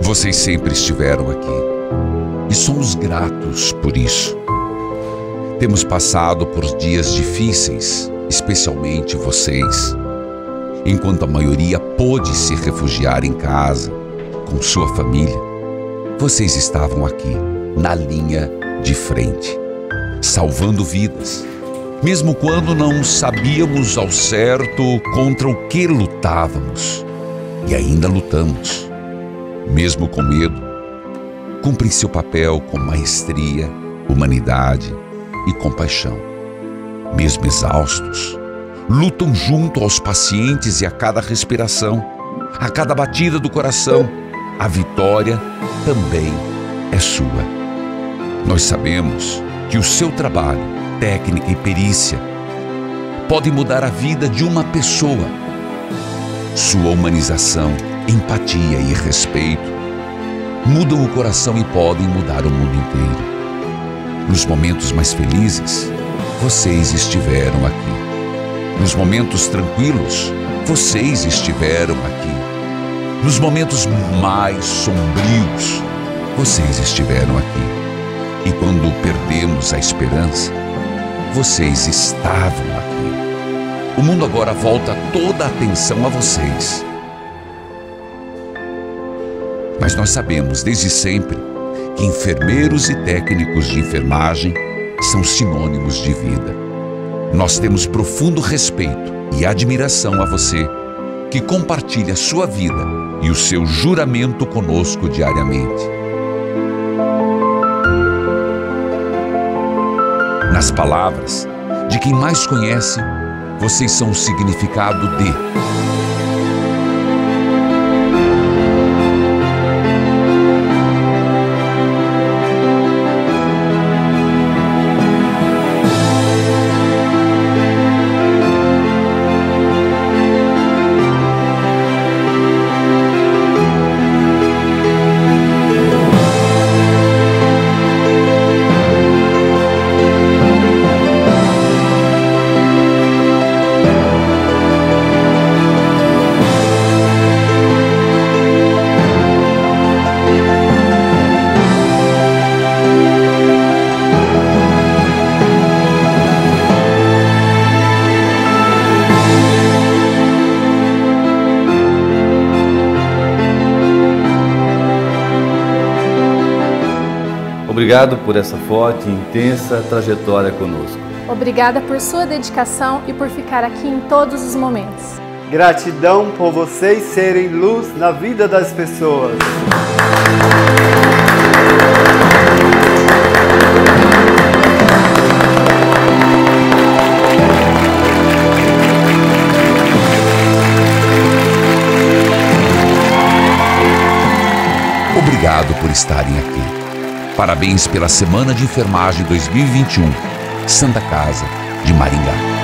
Vocês sempre estiveram aqui e somos gratos por isso. Temos passado por dias difíceis, especialmente vocês. Enquanto a maioria pôde se refugiar em casa, com sua família, vocês estavam aqui, na linha de frente, salvando vidas, mesmo quando não sabíamos ao certo contra o que lutávamos. E ainda lutamos, mesmo com medo. Cumprem seu papel com maestria, humanidade e compaixão. Mesmo exaustos, lutam junto aos pacientes e a cada respiração, a cada batida do coração, a vitória também é sua. Nós sabemos que o seu trabalho, técnica e perícia pode mudar a vida de uma pessoa. Sua humanização, empatia e respeito mudam o coração e podem mudar o mundo inteiro. Nos momentos mais felizes, vocês estiveram aqui. Nos momentos tranquilos, vocês estiveram aqui. Nos momentos mais sombrios, vocês estiveram aqui. E quando perdemos a esperança, vocês estavam aqui. O mundo agora volta toda a atenção a vocês. Mas nós sabemos desde sempre que enfermeiros e técnicos de enfermagem são sinônimos de vida. Nós temos profundo respeito e admiração a você, que compartilha sua vida e o seu juramento conosco diariamente. Nas palavras de quem mais conhece, vocês são o significado de Obrigado por essa forte e intensa trajetória conosco. Obrigada por sua dedicação e por ficar aqui em todos os momentos. Gratidão por vocês serem luz na vida das pessoas. Obrigado por estarem aqui. Parabéns pela Semana de Enfermagem 2021, Santa Casa de Maringá.